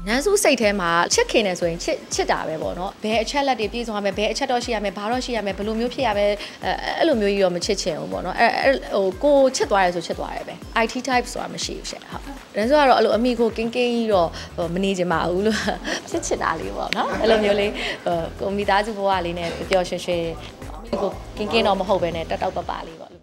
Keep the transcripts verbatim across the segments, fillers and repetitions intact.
နန်းစုစိတ်ထဲမှာချစ်ခင်နေဆိုရင်ချစ်ချစ်တာပဲပေါ့နော်ဘယ်အချက်လက်တွေပြည့်စုံရမယ်ဘယ်အချက်တော့ရှိရမယ်ဘာတော့ရှိရမယ်ဘယ်လိုမျိုးဖြစ်ရမယ်အဲ့လိုမျိုးကြီးတော့မချစ်ချင်ဘူးပေါ့နော်အဲ့ဟိုကိုချစ်သွားရဲဆိုချစ်သွားရဲပဲ I T type ဆိုတာမရှိဘူးရှင့်ဟုတ်နန်းစုကတော့အဲ့လိုအမိကိုကင်းကင်းကြီးတော့မနေချင်ပါဘူးလို့ချစ်ချစ်တာလေးပေါ့နော်အဲ့လိုမျိုးလေးကိုမိသားစုဘဝလေးနဲ့ပျော်ရွှင်ရွှင်အမိကိုကင်းကင်းတော့မဟုတ်ပဲနဲ့တက်တောက်ပပလေးပေါ့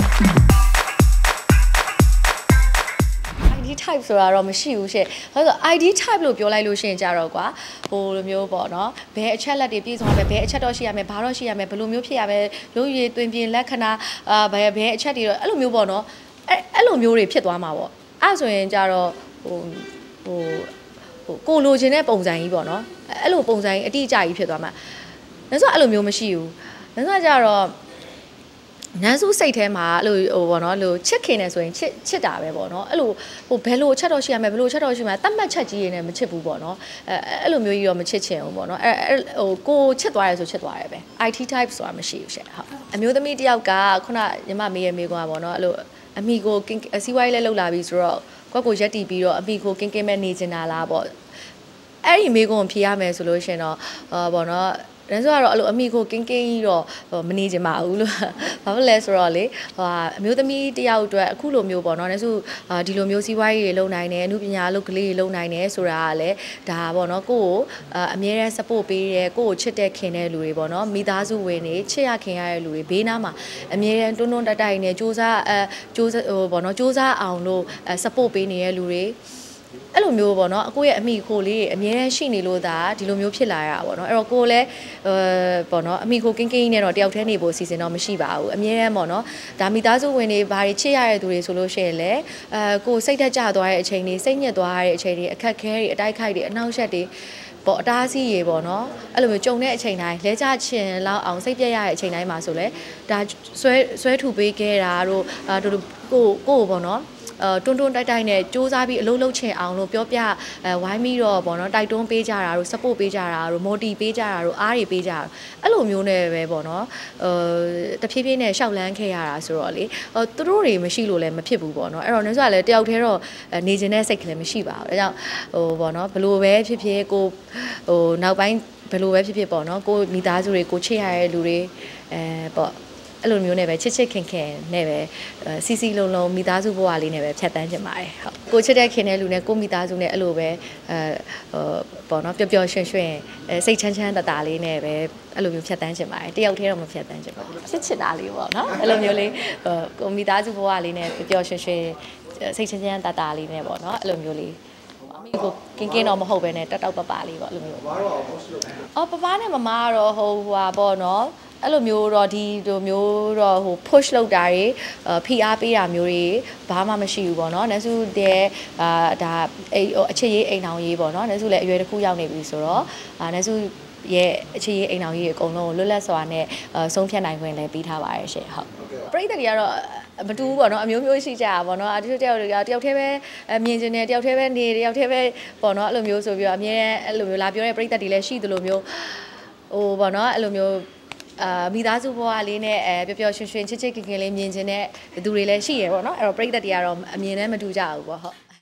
I D type ဆိုတာတော့မရှိဘူးရှင့်။ဟုတ်ဆို I D type လို့ပြောလိုက်လို့ရှိရင်ကြတော့ကွာဟိုလိုမျိုးပေါ့နော်။ဘယ်အချက်လက်တွေပြည့်စုံရမယ်ဘယ်အချက်တော့ရှိရမယ်ဘာတော့ရှိရမယ်ဘယ်လိုမျိုးဖြစ်ရမယ်လုံးရည်တွင်ပြင်လက္ခဏာအာဘယ်ဘယ်အချက်တွေတော့အဲ့လိုမျိုးပေါ့နော်။အဲ့အဲ့လိုမျိုးတွေဖြစ်သွားမှာပေါ့။အဲ့ဆိုရင်ကြတော့ဟိုဟိုဟိုကိုလိုချင်တဲ့ပုံစံကြီးပေါ့နော်။အဲ့လိုပုံစံကြီးအတိအကျကြီးဖြစ်သွားမှာ။ဒါဆိုအဲ့လိုမျိုးမရှိဘူး။ဒါဆိုကြတော့နန်းစုစိတ်ထဲမှာအဲ့လိုဟိုပေါ့နော်လို့ချစ်ခင်နေဆိုရင်ချစ်ချစ်တာပဲပေါ့နော်အဲ့လိုဟိုဘယ်လိုချက်တော့ရှိရမယ်ဘယ်လိုချက်တော့ရှိမှာတတ်မှတ်ချက်ကြီးရနေမချစ်ဘူးပေါ့နော်အဲအဲ့လိုမျိုးကြီးတော့မချစ်ချင်ဘူးပေါ့နော်အဲဟိုကိုချစ်သွားရဲဆိုချစ်သွားရဲပဲ I T type ဆိုတာမရှိဘူးရှင့်ဟုတ်အမျိုးသမီးတယောက်ကခုနညီမမေးရမေးကွာပေါ့နော်အဲ့လိုအမိကိုစီးပွားရေးလည်းလုပ်လာပြီဆိုတော့ကိုယ့်ကိုရက်တီပြီးတော့အမိကိုကင်းကင်းမဲ့နေချင်တာလားပေါ့အဲ့ဒီမေးခွန်းဖြေရမယ်ဆိုလို့ရှင်တော့ဟောပေါ့နော်ဒါဆိုတော့အဲ့လိုအမိကိုကင်းကင်းကြီးတော့မနေချင်ပါဘူးလို့ဘာဖြစ်လဲဆိုတော့လေဟိုအမျိုးသမီးတယောက်အတွက်အခုလိုမျိုးပေါ့နော်ဒါဆိုဒီလိုမျိုးစီးပွားရေးတွေလုပ်နိုင်တယ်အမှုပညာလုပ်ကလေးတွေလုပ်နိုင်တယ်ဆိုတာကလည်းဒါပေါ့နော်ကိုယ့်ကိုအမြဲတမ်း support ပေးတယ်ကိုယ့်ကိုချစ်တဲ့ခင်တဲ့လူတွေပေါ့နော်မိသားစုဝင်တွေချစ်ရခင်ရတဲ့လူတွေဘေးနားမှာအမြဲတမ်းတွန်းတွန်းတိုက်တိုက်နဲ့စူးစမ်းအဲစူးစမ်းဟိုပေါ့နော်စူးစမ်းအောင်လို့ support ပေးနေတဲ့လူတွေအဲ့လိုမျိုးပေါ့နော်အကိုရဲ့အမိခိုလေးအမြဲတမ်းရှိနေလို့ဒါဒီလိုမျိုးဖြစ်လာရတာပေါ့နော်အဲ့တော့ကိုလည်းအဲပေါ့နော်အမိခိုကင်းကင်းနဲ့တော့တယောက်တည်းနေဖို့အစီအစဉ်တော့မရှိပါဘူးအမြဲတမ်းပေါ့နော်ဒါမိသားစုဝင်တွေဘာတွေချစ်ရတဲ့သူတွေဆိုလို့ရှိရင်လည်းအဲကိုစိတ်သက်ကြသွားတဲ့အချိန်တွေစိတ်ညစ်သွားတဲ့အချိန်တွေအခက်ခဲတွေအတိုက်ခိုက်တွေအနှောက်အယှက်တွေပေါ့အတားအဆီးရေပေါ့နော်အဲ့လိုမျိုးကြုံတဲ့အချိန်တိုင်းလဲကြချင်လောက်အောင်စိတ်ပြက်ရတဲ့အချိန်တိုင်းမှာဆိုလဲဒါဆွဲဆွဲထူပေးခဲ့တာတို့အဲတို့ကိုကိုပေါ့နော်အဲတွန်းတွန်းတိုက်တိုက်နဲ့စူးစမ်းပြီးအလုံးလုံးချင်အောင်လို့ပြောပြအဲဝိုင်းပြီးတော့ပေါ့နော်တိုက်တွန်းပေးကြတာတို့ support ပေးကြတာတို့ motivate ပေးကြတာတို့အားတွေပေးကြတာအဲ့လိုမျိုးနဲ့ပဲပေါ့နော်အဲတဖြည်းဖြည်းနဲ့ရှောက်လန်းခဲ့ရတာဆိုတော့လေဟိုသူတို့တွေမရှိလို့လည်းမဖြစ်ဘူးပေါ့နော်အဲ့တော့နည်းဆိုလည်းတယောက်တည်းတော့နေခြင်းတဲ့စိတ်ကလေးမရှိပါဘူးဒါကြောင့်ဟိုပေါ့နော်ဘလို့ပဲဖြစ်ဖြစ်ကိုဟိုနောက်ပိုင်းဘလို့ပဲဖြစ်ဖြစ်ပေါ့နော်ကိုမိသားစုတွေကိုချစ်ရတဲ့လူတွေအဲပေါ့အဲ့လိုမျိုးနဲ့ပဲချစ်ချစ်ခင်ခင်နဲ့ပဲစီစီလုံးလုံးမိသားစုဘဝလေးနဲ့ပဲဖြတ်တန်းကြပါတယ်ဟုတ်ကိုချစ်တဲ့ခင်တဲ့လူနဲ့ကိုမိသားစုနဲ့အဲ့လိုပဲအဲဟိုပေါ့နော်ပျော်ပျော်ရွှင်ရွှင်အဲစိတ်ချမ်းချမ်းသာသာလေးနဲ့ပဲအဲ့လိုမျိုးဖြတ်တန်းကြပါတယ်တယောက်တည်းတော့မဖြတ်တန်းကြပါဘူးချစ်ချစ်တာလေးပေါ့နော်အဲ့လိုမျိုးလေးဟိုကိုမိသားစုဘဝလေးနဲ့ပျော်ပျော်ရွှင်ရွှင်စိတ်ချမ်းချမ်းသာသာလေးနဲ့ပေါ့နော်အဲ့လိုမျိုးလေးအမိကိုကင်းကင်းတော့မဟုတ်ပဲနဲ့တက်တောက်ပပလေးပေါ့အဲ့လိုမျိုးအော်ပပနဲ့မမကတော့ဟိုဟွာပေါ့နော်အဲ့လိုမျိုးတော့ဒီလိုမျိုးတော့ဟို push လုပ်တာတွေဖိအားပေးတာမျိုးတွေဘာမှမရှိဘူးပေါ့နော်နန်းစုတဲ့အာဒါအဲ့အချစ်ရေးအိမ်အောင်ရေးပေါ့နော်နန်းစုလည်းအရွယ်တစ်ခုရောက်နေပြီဆိုတော့အာနန်းစုရဲ့အချစ်ရေးအိမ်အောင်ရေးအကုန်လုံးလွတ်လပ်စွာနဲ့ဆုံးဖြတ်နိုင်ခွင့်လည်းပေးထားပါရရှင်ဟုတ်ပရိသတ်တွေကတော့မတူဘူးပေါ့နော်အမျိုးမျိုးရှိကြတာပေါ့နော်အတူတူတယောက်တယောက်တယောက်တည်းပဲမြင်ကျင်တယ်တယောက်တည်းပဲနေတယောက်တည်းပဲပေါ့နော်အဲ့လိုမျိုးဆိုပြီးတော့အမြဲအဲ့လိုမျိုးလာပြောတဲ့ပရိသတ်တွေလည်းရှိသလိုမျိုးဟိုပေါ့နော်အဲ့လိုမျိုးအာမိသားစုဘဝလေးနဲ့အဲပျော်ပျော်ရွှင်ရွှင်ချစ်ချစ်ခင်ခင်လေးမြင်ခြင်းတဲ့သူတွေလည်းရှိရပေါ့နော်အဲ့တော့ပရိသတ်တွေကတော့အမြင်နဲ့မတူကြဘူးပေါ့ဟုတ်